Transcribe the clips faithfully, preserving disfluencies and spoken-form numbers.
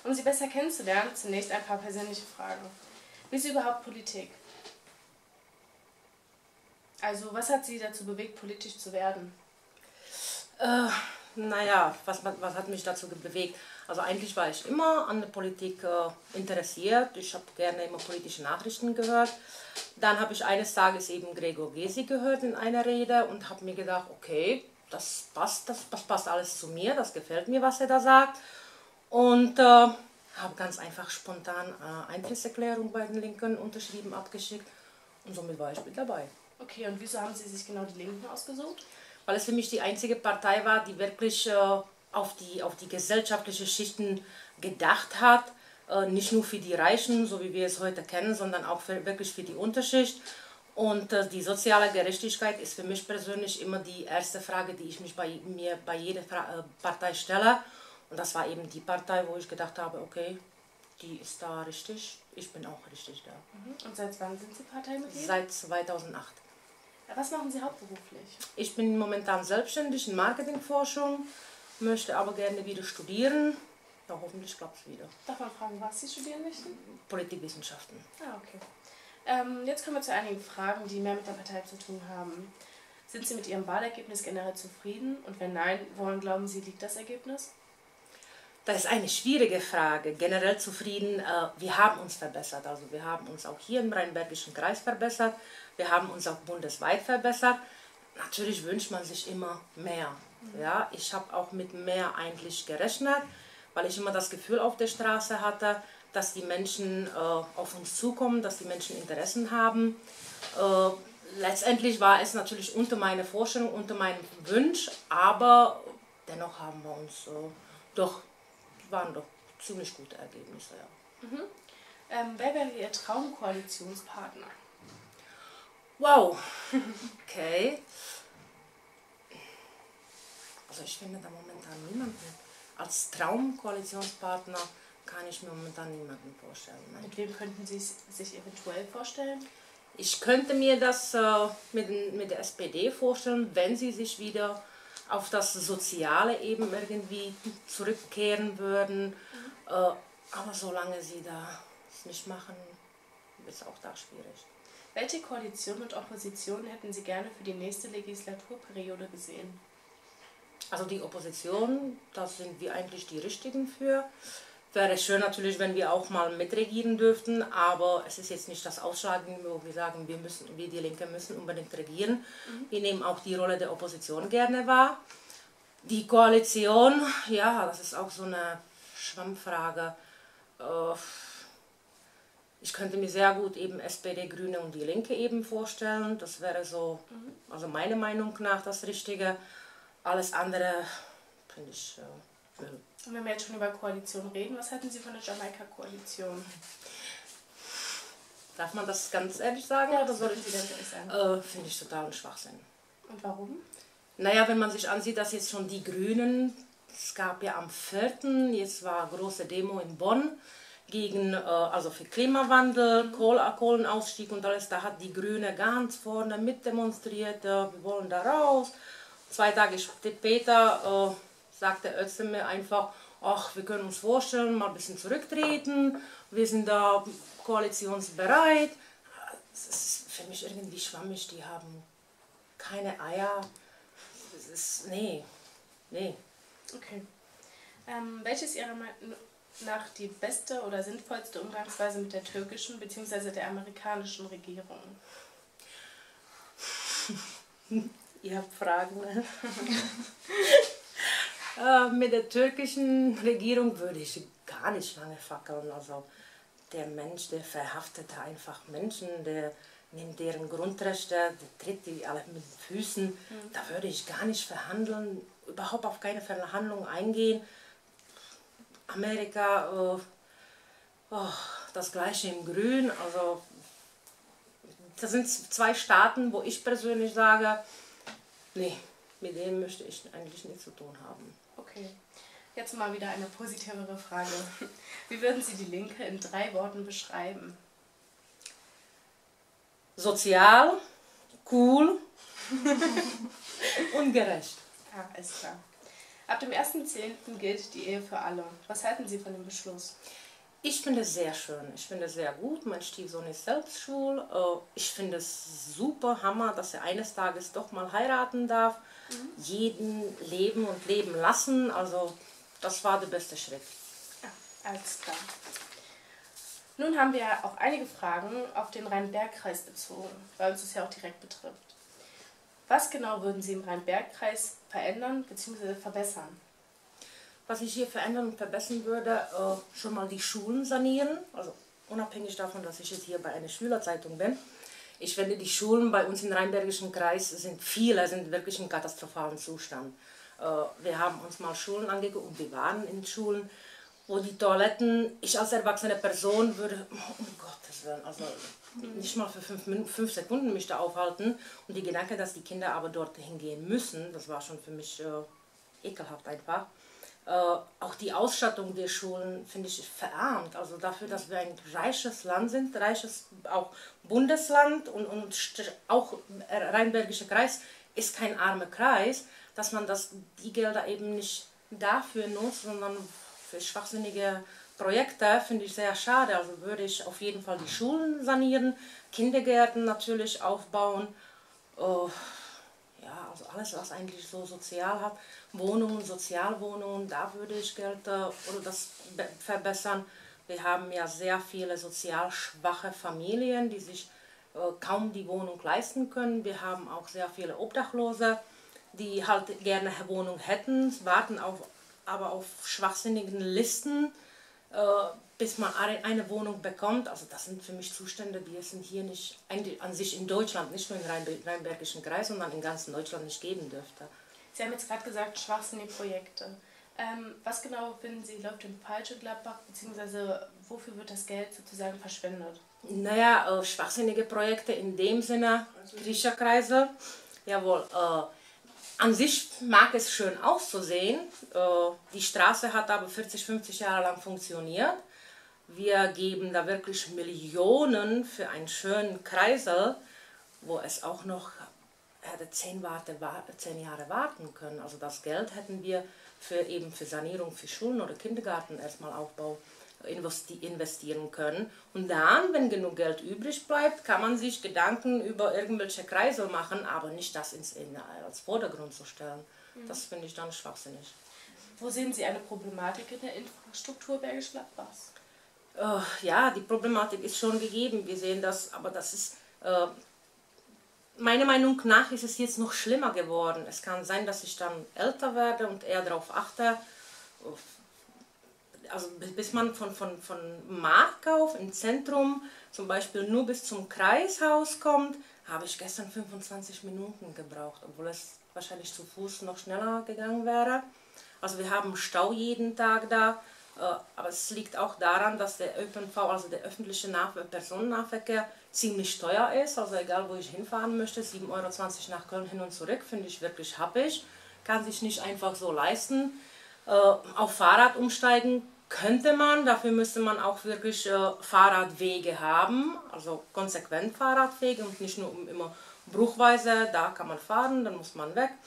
Um Sie besser kennenzulernen, zunächst ein paar persönliche Fragen. Wie ist überhaupt Politik? Also, was hat Sie dazu bewegt, politisch zu werden? Äh, naja, was, was hat mich dazu bewegt? Also eigentlich war ich immer an der Politik äh, interessiert. Ich habe gerne immer politische Nachrichten gehört. Dann habe ich eines Tages eben Gregor Gysi gehört in einer Rede und habe mir gedacht, okay, das passt, das, das passt alles zu mir, das gefällt mir, was er da sagt. Und äh, habe ganz einfach spontan äh, Eintrittserklärung bei den Linken unterschrieben, abgeschickt und somit war ich mit dabei. Okay, und wieso haben Sie sich genau die Linken ausgesucht? Weil es für mich die einzige Partei war, die wirklich äh, auf, die, auf die gesellschaftlichen Schichten gedacht hat. Äh, nicht nur für die Reichen, so wie wir es heute kennen, sondern auch für, wirklich für die Unterschicht. Und äh, die soziale Gerechtigkeit ist für mich persönlich immer die erste Frage, die ich mich bei mir bei jeder Fra äh, Partei stelle. Und das war eben die Partei, wo ich gedacht habe, okay, die ist da richtig, ich bin auch richtig da. Mhm. Und seit wann sind Sie Parteimitglied? Seit zweitausendacht. Was machen Sie hauptberuflich? Ich bin momentan selbstständig in Marketingforschung, möchte aber gerne wieder studieren. Ja, hoffentlich klappt es wieder. Darf man fragen, was Sie studieren möchten? Politikwissenschaften. Ah, okay. Ähm, jetzt kommen wir zu einigen Fragen, die mehr mit der Partei zu tun haben. Sind Sie mit Ihrem Wahlergebnis generell zufrieden? Und wenn nein, woran glauben Sie, liegt das Ergebnis? Das ist eine schwierige Frage. Generell zufrieden, äh, wir haben uns verbessert. Also wir haben uns auch hier im Rheinbergischen Kreis verbessert. Wir haben uns auch bundesweit verbessert. Natürlich wünscht man sich immer mehr. Ja, ich habe auch mit mehr eigentlich gerechnet, weil ich immer das Gefühl auf der Straße hatte, dass die Menschen äh, auf uns zukommen, dass die Menschen Interessen haben. Äh, letztendlich war es natürlich unter meiner Vorstellung, unter meinem Wunsch, aber dennoch haben wir uns äh, doch, waren doch ziemlich gute Ergebnisse. Ja. Mhm. Ähm, wer wäre Ihr Traumkoalitionspartner? Wow, okay. Also ich finde da momentan niemanden. Als Traumkoalitionspartner kann ich mir momentan niemanden vorstellen. Nein. Mit wem könnten Sie es sich eventuell vorstellen? Ich könnte mir das äh, mit, mit der S P D vorstellen, wenn sie sich wieder auf das Soziale eben irgendwie zurückkehren würden. Mhm. Äh, aber solange sie da es nicht machen, ist auch da schwierig. Welche Koalition und Opposition hätten Sie gerne für die nächste Legislaturperiode gesehen? Also die Opposition, da sind wir eigentlich die Richtigen für. Wäre schön natürlich, wenn wir auch mal mitregieren dürften, aber es ist jetzt nicht das Ausschlaggebende, wo wir sagen, wir, müssen, wir die Linke müssen unbedingt regieren. Mhm. Wir nehmen auch die Rolle der Opposition gerne wahr. Die Koalition, ja, das ist auch so eine Schwammfrage. Ich könnte mir sehr gut eben S P D, Grüne und die Linke eben vorstellen. Das wäre so, also meiner Meinung nach, das Richtige. Alles andere finde ich äh, Müll. Und wenn wir jetzt schon über Koalition reden, was halten Sie von der Jamaika-Koalition? Darf man das ganz ehrlich sagen? Ja, das würden Sie ganz ehrlich sagen. Äh, finde ich totalen Schwachsinn. Und warum? Naja, wenn man sich ansieht, dass jetzt schon die Grünen, es gab ja am vierten, jetzt war große Demo in Bonn, gegen, äh, also für Klimawandel, mhm. Kohl, Kohlenausstieg und alles, da hat die Grüne ganz vorne mitdemonstriert, äh, wir wollen da raus. Zwei Tage später äh, sagte Özdemir einfach, ach, wir können uns vorstellen, mal ein bisschen zurücktreten, wir sind da koalitionsbereit. Das ist für mich irgendwie schwammig, die haben keine Eier. Das ist, nee, nee. Okay. Ähm, welche ist Ihrer Meinung nach die beste oder sinnvollste Umgangsweise mit der türkischen bzw. der amerikanischen Regierung? Ihr habt Fragen, ne? äh, mit der türkischen Regierung würde ich gar nicht lange fackeln. Also der Mensch, der verhaftet einfach Menschen, der nimmt deren Grundrechte, der tritt die alle mit den Füßen. Mhm. Da würde ich gar nicht verhandeln, überhaupt auf keine Verhandlungen eingehen. Amerika, äh, oh, das gleiche in Grün. Also das sind zwei Staaten, wo ich persönlich sage, nee, mit denen möchte ich eigentlich nichts zu tun haben. Okay, jetzt mal wieder eine positivere Frage. Wie würden Sie die Linke in drei Worten beschreiben? Sozial, cool und gerecht. Ah, alles klar. Ab dem ersten zehnten gilt die Ehe für alle. Was halten Sie von dem Beschluss? Ich finde es sehr schön, ich finde es sehr gut. Mein Stiefsohn ist selbst schwul. Ich finde es super, Hammer, dass er eines Tages doch mal heiraten darf. Mhm. Jeden leben und leben lassen. Also das war der beste Schritt. Ja, alles klar. Nun haben wir auch einige Fragen auf den Rhein-Berg-Kreis bezogen, weil uns das ja auch direkt betrifft. Was genau würden Sie im Rhein-Berg-Kreis verändern bzw. verbessern? Was ich hier verändern und verbessern würde, äh, schon mal die Schulen sanieren, also unabhängig davon, dass ich jetzt hier bei einer Schülerzeitung bin. Ich finde, die Schulen bei uns im Rheinbergischen Kreis sind viele, sind wirklich in katastrophalen Zustand. Äh, wir haben uns mal Schulen angeguckt und wir waren in Schulen, wo die Toiletten, ich als erwachsene Person würde, um Gottes Willen, also nicht mal für fünf, Minuten, fünf Sekunden mich da aufhalten. Und die Gedanke, dass die Kinder aber dort hingehen müssen, das war schon für mich äh, ekelhaft einfach. Äh, auch die Ausstattung der Schulen finde ich verarmt. Also dafür, dass wir ein reiches Land sind, reiches auch Bundesland und, und auch Rheinbergischer Kreis ist kein armer Kreis, dass man das, die Gelder eben nicht dafür nutzt, sondern für schwachsinnige Projekte, finde ich sehr schade. Also würde ich auf jeden Fall die Schulen sanieren, Kindergärten natürlich aufbauen. Äh, Ja, also alles, was eigentlich so sozial hat, Wohnungen, Sozialwohnungen, da würde ich Geld äh, oder das verbessern. Wir haben ja sehr viele sozial schwache Familien, die sich äh, kaum die Wohnung leisten können. Wir haben auch sehr viele Obdachlose, die halt gerne eine Wohnung hätten, warten auf, aber auf schwachsinnigen Listen, äh, bis man eine Wohnung bekommt. Also das sind für mich Zustände, die es hier nicht an sich in Deutschland, nicht nur im Rheinbergischen Kreis, sondern in ganz Deutschland nicht geben dürfte. Sie haben jetzt gerade gesagt, schwachsinnige Projekte. Ähm, was genau finden Sie läuft im falschen Gladbach, beziehungsweise wofür wird das Geld sozusagen verschwendet? Naja, äh, schwachsinnige Projekte in dem Sinne, Griecherkreise, jawohl, äh, an sich mag es schön auszusehen, äh, die Straße hat aber vierzig, fünfzig Jahre lang funktioniert. Wir geben da wirklich Millionen für einen schönen Kreisel, wo es auch noch hätte zehn, warte, zehn Jahre warten können. Also das Geld hätten wir für eben für Sanierung für Schulen oder Kindergarten erstmal Aufbau investieren können. Und dann, wenn genug Geld übrig bleibt, kann man sich Gedanken über irgendwelche Kreisel machen, aber nicht das ins, in, als Vordergrund zu stellen. Mhm. Das finde ich dann schwachsinnig. Wo sehen Sie eine Problematik in der Infrastruktur Bergisch Gladbachs? Uh, ja, die Problematik ist schon gegeben, wir sehen das, aber das ist, uh, meiner Meinung nach ist es jetzt noch schlimmer geworden. Es kann sein, dass ich dann älter werde und eher darauf achte, also bis man von, von, von Marktkauf im Zentrum zum Beispiel nur bis zum Kreishaus kommt, habe ich gestern fünfundzwanzig Minuten gebraucht, obwohl es wahrscheinlich zu Fuß noch schneller gegangen wäre. Also wir haben Stau jeden Tag da. Aber es liegt auch daran, dass der Ö P N V, also der öffentliche Personennahverkehr, ziemlich teuer ist. Also egal, wo ich hinfahren möchte, sieben Euro zwanzig nach Köln hin und zurück, finde ich wirklich happig. Kann sich nicht einfach so leisten. Auf Fahrrad umsteigen könnte man, dafür müsste man auch wirklich Fahrradwege haben. Also konsequent Fahrradwege und nicht nur immer bruchweise, da kann man fahren, dann muss man weg.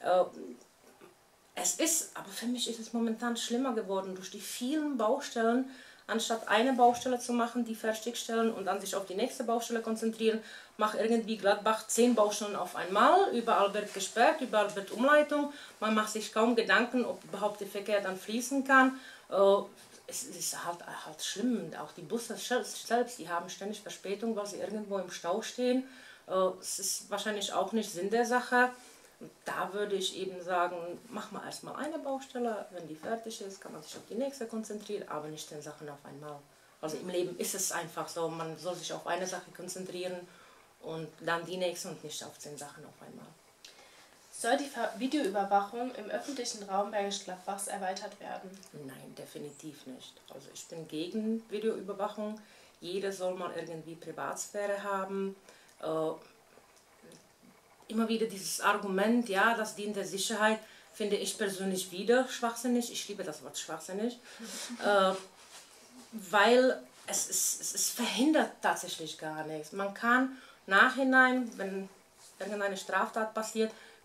Es ist, aber für mich ist es momentan schlimmer geworden durch die vielen Baustellen. Anstatt eine Baustelle zu machen, die fertigstellen und dann sich auf die nächste Baustelle konzentrieren, macht irgendwie Gladbach zehn Baustellen auf einmal. Überall wird gesperrt, überall wird Umleitung. Man macht sich kaum Gedanken, ob überhaupt der Verkehr dann fließen kann. Es ist halt, halt schlimm. Auch die Busse selbst, die haben ständig Verspätung, weil sie irgendwo im Stau stehen. Es ist wahrscheinlich auch nicht Sinn der Sache. Und da würde ich eben sagen, mach mal erstmal eine Baustelle, wenn die fertig ist, kann man sich auf die nächste konzentrieren, aber nicht den Sachen auf einmal. Also im Leben ist es einfach so, man soll sich auf eine Sache konzentrieren und dann die nächste und nicht auf zehn Sachen auf einmal. Soll die Videoüberwachung im öffentlichen Raum Bergisch Gladbachs erweitert werden? Nein, definitiv nicht. Also ich bin gegen Videoüberwachung. Jeder soll mal irgendwie Privatsphäre haben. Äh, Immer wieder dieses Argument, ja, das dient der Sicherheit, finde ich persönlich wieder schwachsinnig. Ich liebe das Wort schwachsinnig, äh, weil es, ist, es, es verhindert tatsächlich gar nichts. Man kann nachhinein, wenn irgendeine Straftat passiert,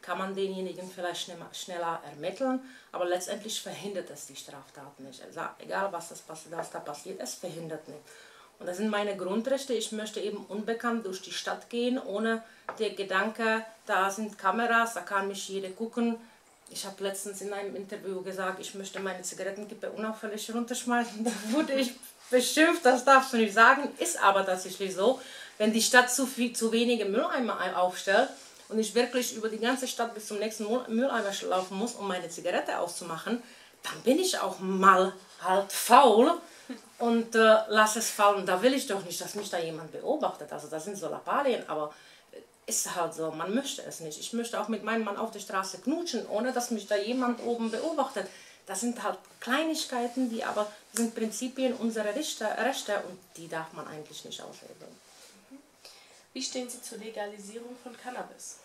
kann man denjenigen vielleicht schneller, schneller ermitteln, aber letztendlich verhindert es die Straftat nicht. Also egal was, das, was da passiert, es verhindert nicht. Und das sind meine Grundrechte. Ich möchte eben unbekannt durch die Stadt gehen, ohne der Gedanke, da sind Kameras, da kann mich jeder gucken. Ich habe letztens in einem Interview gesagt, ich möchte meine Zigarettenkippe unauffällig runterschmeißen. Da wurde ich beschimpft, das darfst du nicht sagen. Ist aber tatsächlich so, wenn die Stadt zu, viel, zu wenige Mülleimer aufstellt und ich wirklich über die ganze Stadt bis zum nächsten Mülleimer laufen muss, um meine Zigarette auszumachen, dann bin ich auch mal halt faul und äh, lass es fallen. Da will ich doch nicht, dass mich da jemand beobachtet. Also das sind so Lappalien, aber ist halt so, man möchte es nicht. Ich möchte auch mit meinem Mann auf der Straße knutschen, ohne dass mich da jemand oben beobachtet. Das sind halt Kleinigkeiten, die aber sind Prinzipien unserer Rechte, Rechte und die darf man eigentlich nicht aushebeln. Wie stehen Sie zur Legalisierung von Cannabis?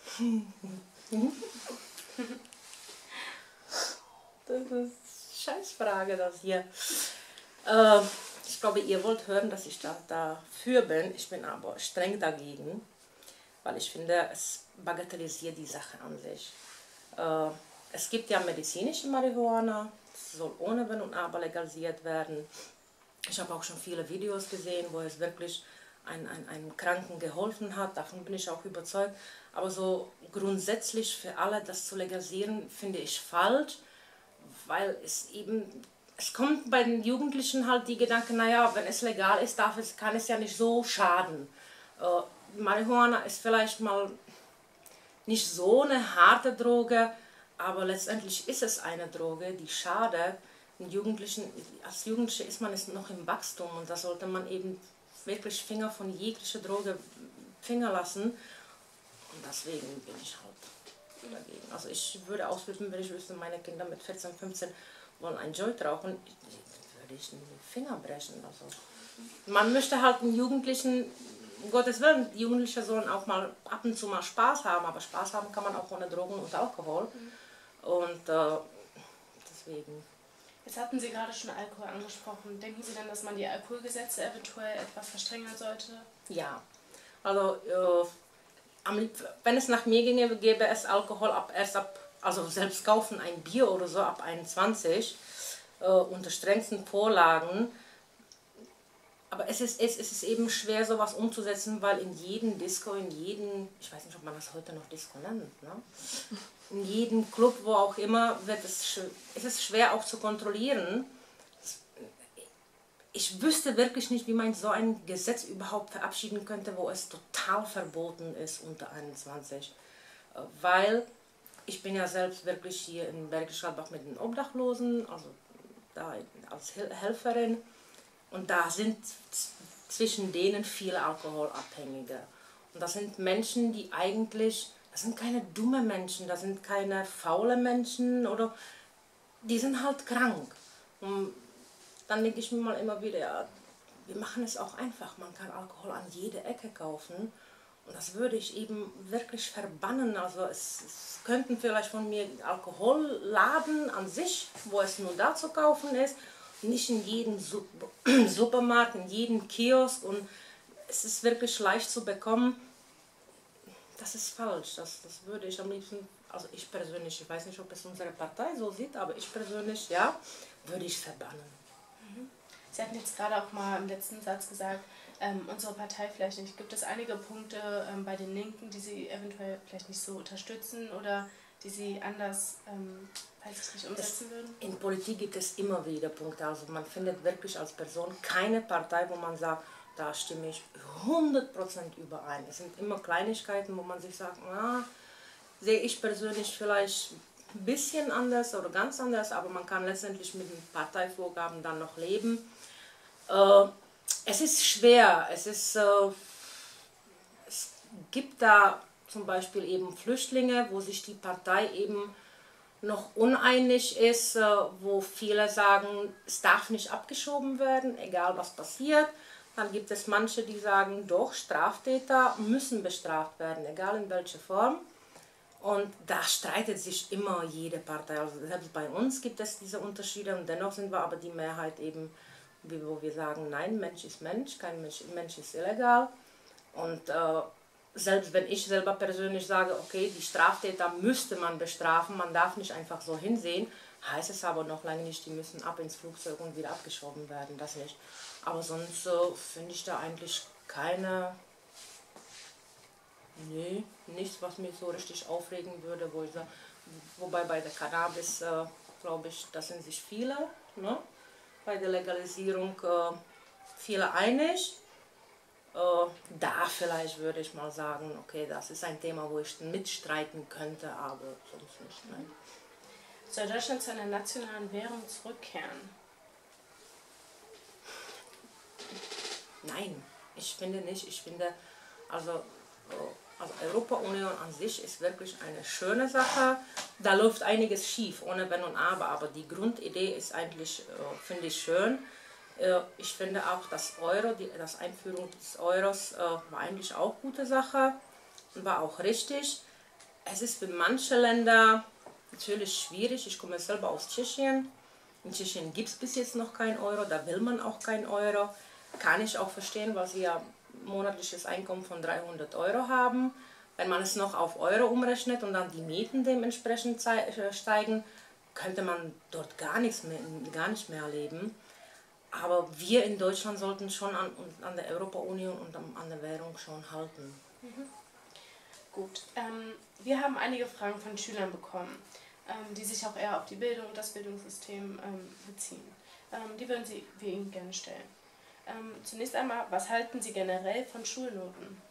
Das ist eine Scheißfrage, das hier. Äh, ich glaube, ihr wollt hören, dass ich da dafür bin. Ich bin aber streng dagegen, weil ich finde, es bagatellisiert die Sache an sich. Äh, es gibt ja medizinische Marihuana, das soll ohne Wenn und Aber legalisiert werden. Ich habe auch schon viele Videos gesehen, wo es wirklich ein, ein, einem Kranken geholfen hat, davon bin ich auch überzeugt. Aber so grundsätzlich für alle das zu legalisieren, finde ich falsch, weil es eben, es kommt bei den Jugendlichen halt die Gedanke, naja, wenn es legal ist, darf es, kann es ja nicht so schaden. Äh, Marihuana ist vielleicht mal nicht so eine harte Droge, aber letztendlich ist es eine Droge, die schadet. Jugendlichen, als Jugendliche ist man es noch im Wachstum und da sollte man eben wirklich Finger von jeglicher Droge Finger lassen. Und deswegen bin ich halt dagegen. Also ich würde ausflippen, wenn ich wüsste, meine Kinder mit vierzehn, fünfzehn wollen ein Joint rauchen, würde ich den Finger brechen. Also man möchte halt einen Jugendlichen, um Gottes Willen, die Jugendlichen sollen auch mal ab und zu mal Spaß haben, aber Spaß haben kann man auch ohne Drogen und Alkohol. Und äh, deswegen. Jetzt hatten Sie gerade schon Alkohol angesprochen. Denken Sie denn, dass man die Alkoholgesetze eventuell etwas verstrengern sollte? Ja, also äh, wenn es nach mir ginge, gäbe es Alkohol ab erst ab, also selbst kaufen ein Bier oder so ab einundzwanzig, äh, unter strengsten Vorlagen. Aber es ist, es, es ist eben schwer, sowas umzusetzen, weil in jedem Disco, in jedem, ich weiß nicht, ob man das heute noch Disco nennt, ne? In jedem Club, wo auch immer, wird es, ist es schwer auch zu kontrollieren. Ich wüsste wirklich nicht, wie man so ein Gesetz überhaupt verabschieden könnte, wo es total verboten ist unter einundzwanzig. Weil ich bin ja selbst wirklich hier in Bergisch Gladbach mit den Obdachlosen, also da als Helferin. Und da sind zwischen denen viele Alkoholabhängige. Und das sind Menschen, die eigentlich, das sind keine dumme Menschen, das sind keine faule Menschen, oder die sind halt krank. Und dann denke ich mir mal immer wieder, ja, wir machen es auch einfach, man kann Alkohol an jeder Ecke kaufen. Und das würde ich eben wirklich verbannen. Also es, es könnten vielleicht von mir Alkoholladen an sich, wo es nur da zu kaufen ist, nicht in jedem Supermarkt, in jedem Kiosk, und es ist wirklich leicht zu bekommen. Das ist falsch, das, das würde ich am liebsten, also ich persönlich, ich weiß nicht, ob es unsere Partei so sieht, aber ich persönlich, ja, würde ich verbannen. Sie hatten jetzt gerade auch mal im letzten Satz gesagt, ähm, unsere Partei vielleicht nicht. Gibt es einige Punkte ähm, bei den Linken, die Sie eventuell vielleicht nicht so unterstützen oder die Sie anders ähm, weiß ich nicht, umsetzen es, würden? In Politik gibt es immer wieder Punkte. Also man findet wirklich als Person keine Partei, wo man sagt, da stimme ich hundert Prozent überein. Es sind immer Kleinigkeiten, wo man sich sagt, na, sehe ich persönlich vielleicht ein bisschen anders oder ganz anders, aber man kann letztendlich mit den Parteivorgaben dann noch leben. Äh, es ist schwer. Es, ist, äh, es gibt da zum Beispiel eben Flüchtlinge, wo sich die Partei eben noch uneinig ist, äh, wo viele sagen, es darf nicht abgeschoben werden, egal was passiert. Dann gibt es manche, die sagen, doch, Straftäter müssen bestraft werden, egal in welcher Form. Und da streitet sich immer jede Partei. Also selbst bei uns gibt es diese Unterschiede und dennoch sind wir aber die Mehrheit eben, wo wir sagen, nein, Mensch ist Mensch, kein Mensch, Mensch ist illegal. Und äh, selbst wenn ich selber persönlich sage, okay, die Straftäter müsste man bestrafen, man darf nicht einfach so hinsehen, heißt es aber noch lange nicht, die müssen ab ins Flugzeug und wieder abgeschoben werden, das nicht. Aber sonst äh, finde ich da eigentlich keine, nee, nichts, was mich so richtig aufregen würde, wo ich sage, wobei bei der Cannabis, äh, glaube ich, da sind sich viele, ne? Bei der Legalisierung äh, viele einig. Äh, da vielleicht würde ich mal sagen, okay, das ist ein Thema, wo ich mitstreiten könnte, aber sonst nicht, nein. Soll Deutschland zu einer nationalen Währung zurückkehren? Nein, ich finde nicht. Ich finde, also, also Europa-Union an sich ist wirklich eine schöne Sache. Da läuft einiges schief, ohne Wenn und Aber, aber die Grundidee ist eigentlich, finde ich, schön. Ich finde auch, das Euro, die das Einführung des Euros war eigentlich auch eine gute Sache und war auch richtig. Es ist für manche Länder natürlich schwierig. Ich komme selber aus Tschechien. In Tschechien gibt es bis jetzt noch kein Euro, da will man auch kein Euro. Kann ich auch verstehen, weil sie ja monatliches Einkommen von dreihundert Euro haben. Wenn man es noch auf Euro umrechnet und dann die Mieten dementsprechend steigen, könnte man dort gar, nichts mehr, gar nicht mehr leben. Aber wir in Deutschland sollten schon an, an der Europa-Union und an der Währung schon halten. Mhm. Gut, ähm, wir haben einige Fragen von Schülern bekommen, ähm, die sich auch eher auf die Bildung und das Bildungssystem ähm, beziehen. Ähm, die würden Sie, wir Ihnen gerne stellen. Ähm, zunächst einmal, was halten Sie generell von Schulnoten?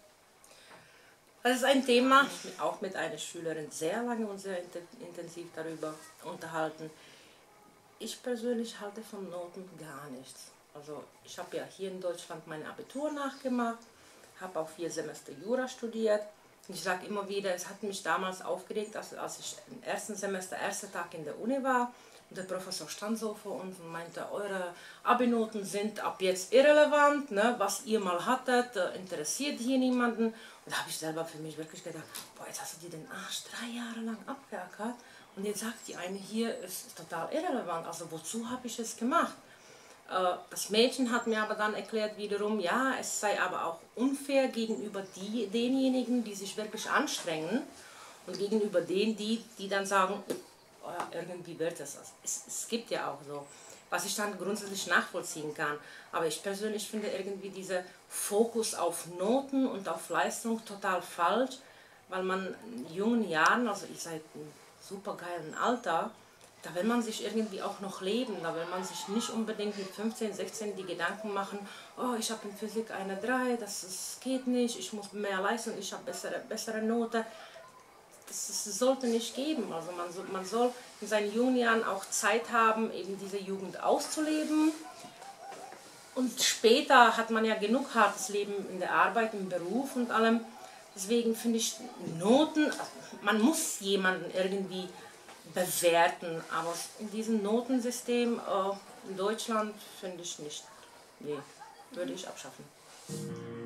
Das ist ein Thema, ich bin auch mit einer Schülerin sehr lange und sehr intensiv darüber unterhalten. Ich persönlich halte von Noten gar nichts. Also ich habe ja hier in Deutschland mein Abitur nachgemacht, habe auch vier Semester Jura studiert. Und ich sage immer wieder, es hat mich damals aufgeregt, als, als ich im ersten Semester, erster Tag in der Uni war. Und der Professor stand so vor uns und meinte, eure Abi-Noten sind ab jetzt irrelevant, ne? Was ihr mal hattet, interessiert hier niemanden. Und da habe ich selber für mich wirklich gedacht, boah, jetzt hast du dir den Arsch drei Jahre lang abgeackert. Und jetzt sagt die eine, hier ist total irrelevant, also wozu habe ich es gemacht? Das Mädchen hat mir aber dann erklärt wiederum, ja, es sei aber auch unfair gegenüber die, denjenigen, die sich wirklich anstrengen und gegenüber denen, die, die dann sagen, oh ja, irgendwie wird es. es. Es gibt ja auch so, was ich dann grundsätzlich nachvollziehen kann. Aber ich persönlich finde irgendwie diesen Fokus auf Noten und auf Leistung total falsch, weil man in jungen Jahren, also ich seit einem super geilen Alter, da will man sich irgendwie auch noch leben, da will man sich nicht unbedingt mit fünfzehn, sechzehn die Gedanken machen, oh, ich habe in Physik eine drei, das, das geht nicht, ich muss mehr Leistung, ich habe bessere, bessere Note. Das, das sollte nicht geben. Also man, so, man soll in seinen jungen Jahren auch Zeit haben, eben diese Jugend auszuleben. Und später hat man ja genug hartes Leben in der Arbeit, im Beruf und allem. Deswegen finde ich Noten, man muss jemanden irgendwie bewerten, aber in diesem Notensystem äh, in Deutschland finde ich nicht. Nee, würde ich abschaffen.